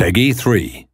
Peggy 3.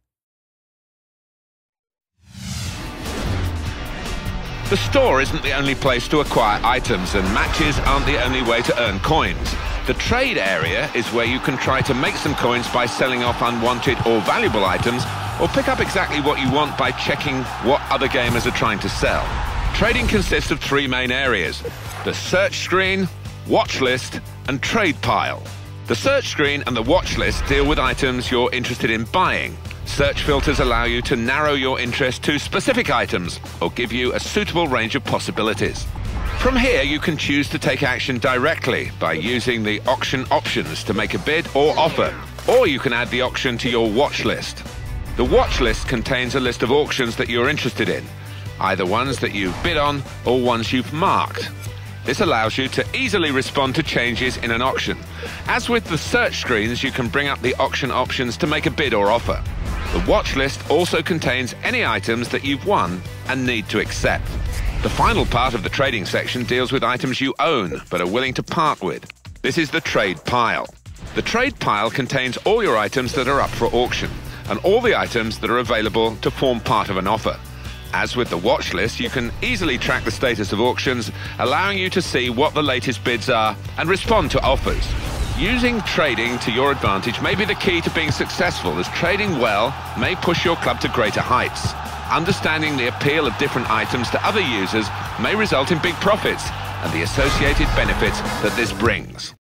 The store isn't the only place to acquire items, and matches aren't the only way to earn coins. The trade area is where you can try to make some coins by selling off unwanted or valuable items, or pick up exactly what you want by checking what other gamers are trying to sell. Trading consists of three main areas: the search screen, watch list, and trade pile. The search screen and the watch list deal with items you're interested in buying. Search filters allow you to narrow your interest to specific items or give you a suitable range of possibilities. From here, you can choose to take action directly by using the auction options to make a bid or offer, or you can add the auction to your watch list. The watch list contains a list of auctions that you're interested in, either ones that you've bid on or ones you've marked. This allows you to easily respond to changes in an auction. As with the search screens, you can bring up the auction options to make a bid or offer. The watch list also contains any items that you've won and need to accept. The final part of the trading section deals with items you own but are willing to part with. This is the trade pile. The trade pile contains all your items that are up for auction and all the items that are available to form part of an offer. As with the watch list, you can easily track the status of auctions, allowing you to see what the latest bids are and respond to offers. Using trading to your advantage may be the key to being successful, as trading well may push your club to greater heights. Understanding the appeal of different items to other users may result in big profits and the associated benefits that this brings.